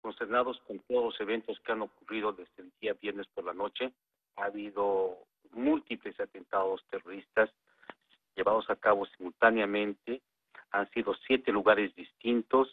consternados con todos los eventos que han ocurrido desde el día viernes por la noche. Ha habido múltiples atentados terroristas llevados a cabo simultáneamente. Han sido 7 lugares distintos.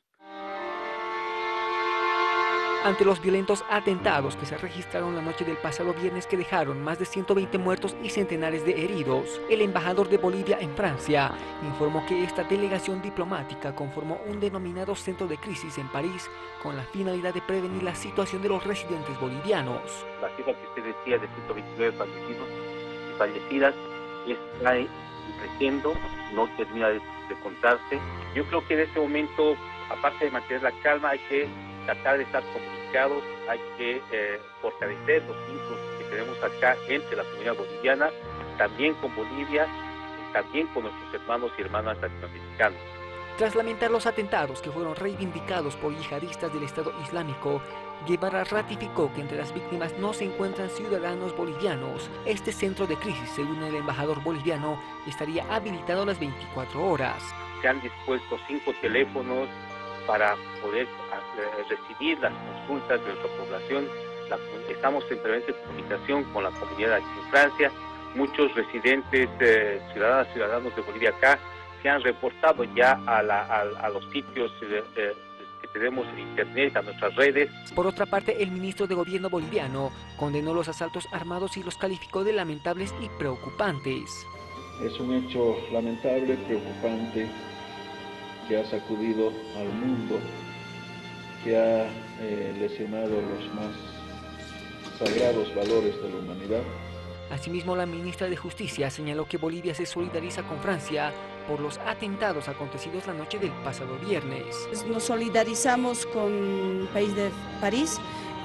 Ante los violentos atentados que se registraron la noche del pasado viernes que dejaron más de 120 muertos y centenares de heridos, el embajador de Bolivia en Francia informó que esta delegación diplomática conformó un denominado centro de crisis en París con la finalidad de prevenir la situación de los residentes bolivianos. La cifra que usted decía de 129 fallecidos y fallecidas está creciendo, no termina de contarse. Yo creo que en este momento, aparte de mantener la calma, hay que tratar de estar comunicados, hay que fortalecer los vínculos que tenemos acá entre la comunidad boliviana, también con Bolivia, y también con nuestros hermanos y hermanas latinoamericanos. Tras lamentar los atentados que fueron reivindicados por yihadistas del Estado Islámico, Guevara ratificó que entre las víctimas no se encuentran ciudadanos bolivianos. Este centro de crisis, según el embajador boliviano, estaría habilitado las 24 horas. Se han dispuesto 5 teléfonos para poder recibir las consultas de nuestra población. Estamos en permanente comunicación con la comunidad aquí en Francia. Muchos residentes, ciudadanos de Bolivia acá, se han reportado ya a los sitios que tenemos en internet, a nuestras redes. Por otra parte, el ministro de Gobierno boliviano condenó los asaltos armados y los calificó de lamentables y preocupantes. Es un hecho lamentable, preocupante, que ha sacudido al mundo, que ha lesionado los más sagrados valores de la humanidad. Asimismo, la ministra de Justicia señaló que Bolivia se solidariza con Francia por los atentados acontecidos la noche del pasado viernes. Nos solidarizamos con el país de París,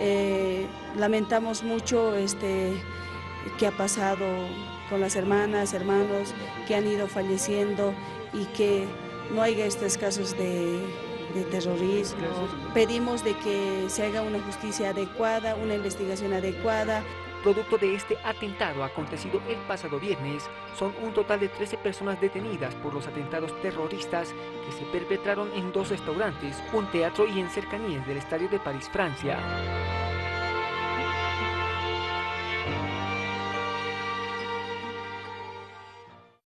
lamentamos mucho que ha pasado con las hermanas, hermanos que han ido falleciendo y que no haya estos casos de terrorismo. Pedimos de que se haga una justicia adecuada, una investigación adecuada. Producto de este atentado acontecido el pasado viernes, son un total de 13 personas detenidas por los atentados terroristas que se perpetraron en 2 restaurantes, un teatro y en cercanías del Estadio de París, Francia.